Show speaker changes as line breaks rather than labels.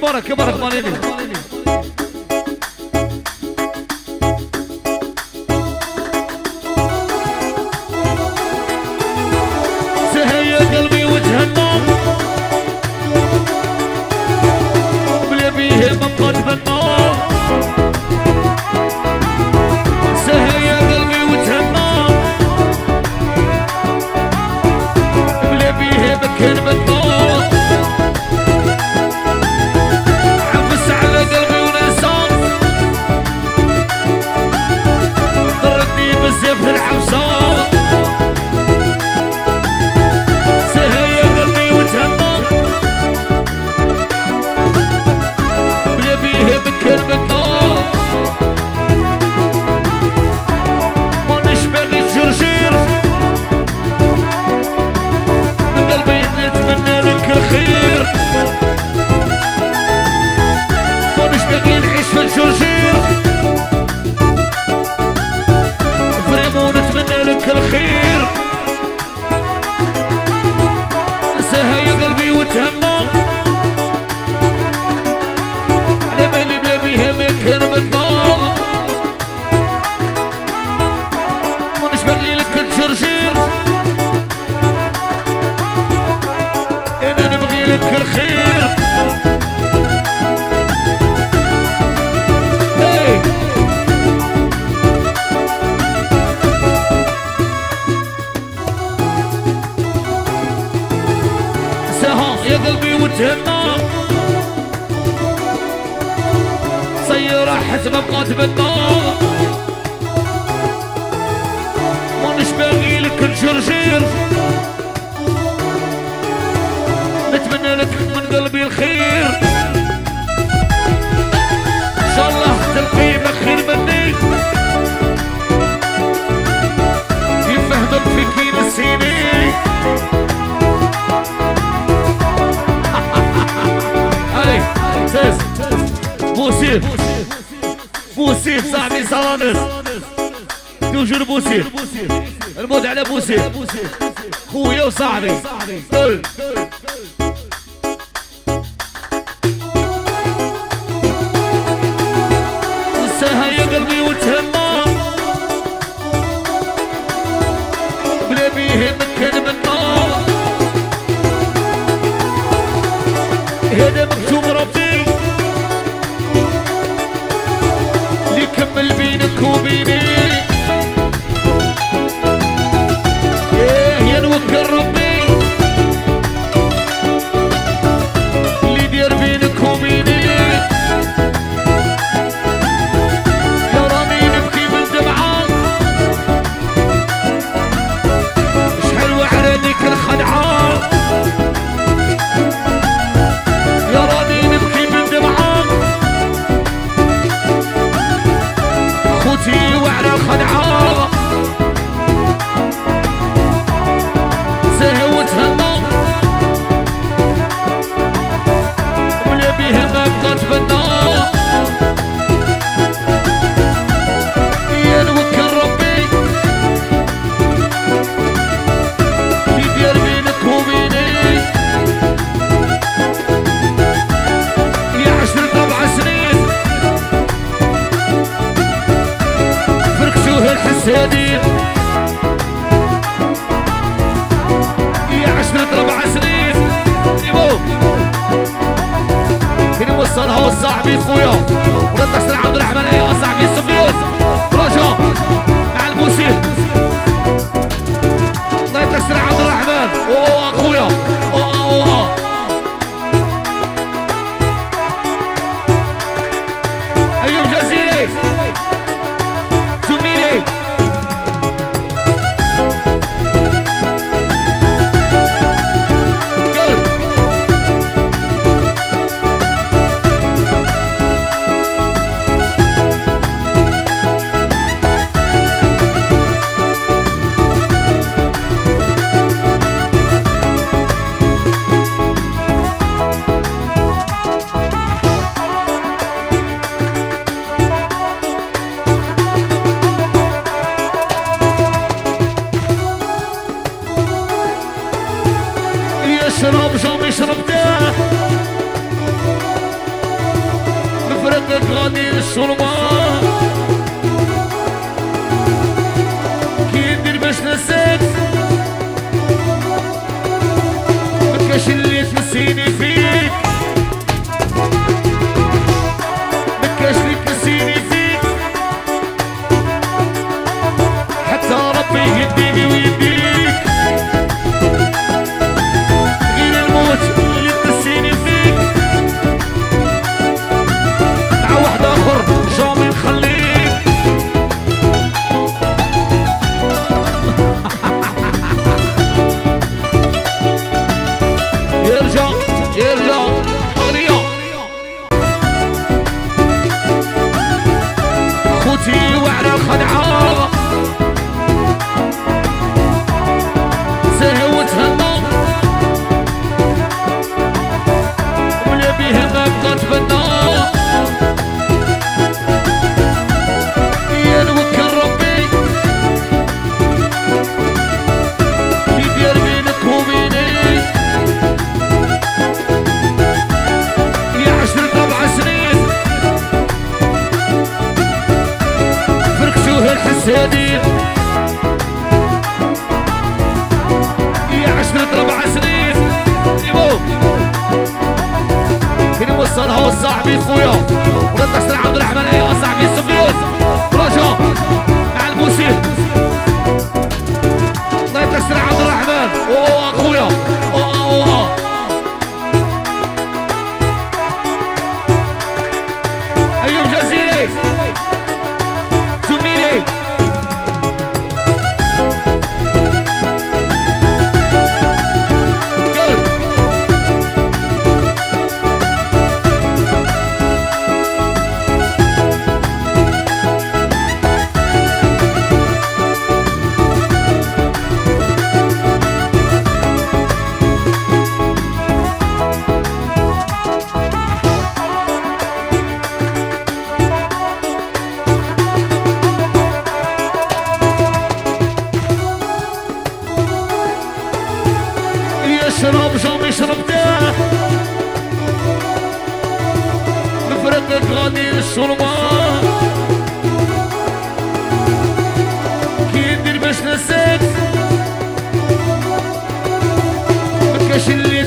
كبرك كبرك ماليني سهي قلبي وتهنى بلا بيه مقد بالنار سهي قلبي وتهنى بلا بيه مكان بالنار عفس على قلبي ونسان ضربني بالسيف العفسان سهي قلبي وتهنى بلا بيه مكان بالنار ما نشبه الشرشير من قلبي نتمنى لك الخير ما نشبه نعيش في الشرشير فريمو نتمنى لك الخير سهي قلبي وتهنى على بالي بلا بيها مكان بالنار ما نشبه لك الشرشير انا نبغي لك الخير هي سها يا قلبي وتهنى سيارة حتى بقات بالنار ما نشبه لك الشرشير نتمنى لك من قلبي الخير ان شاء الله تلقي بخير مني يفهمك في كين السيني هاي سيس بوسيف بوسيف صاحبي صوانس توجور بوسيف الموت على بوسيف خويا وصاحبي سهى يا قلبي وتهنى بلا بيه مكان بالنار هذا مكتوب ربي اللي كمل بينك وبيني يا نوكل ربي اللي دير بينك وبيني يا راني نبكي من دمعة شحال وعرانيك الخدعة يا راني نبكي من دمعة خوتي وعرى الخدعة سهى وتهنى ولا بيها ما بقات بالنار يا نوكل ربي يدير بينك وبيني يا 10 سنين فركشوه الحسادين يا 10 سنين كني وصلها وصاحبي خويا ولا تحسن عبد الرحمن يا صاحبي السفيوس رجاء مع الموسيقى الله يتحسن عبد الرحمن خويا ايوب جزيري تميري غادي الشربة كي ندير باش نسيت مكاش اللي تنسيني فيك مكاش اللي تنسيني فيك حتى ربي يهديني ويهديك غير الموت اللي تنسيني فيك مع واحد اخر جامي نخليك يرجع أغنية خوتي وعلى الخدعة سهو وتهنى ولا بيها ما بقى تبنى يا نوكل ربي يدير بينك وبيني الحسادين يا 10 سنين كي نوصلها وصاحبي خويا ولاد تحسن عبد الرحمن يا صاحبي سفيان رجاء مع الموسيقى الله تحسن عبد الرحمن خويا ايوب جزيري زميلي يشرب جام يشرب داه مفرقك غادي الشربة كي ندير باش نسيت مكاش اللي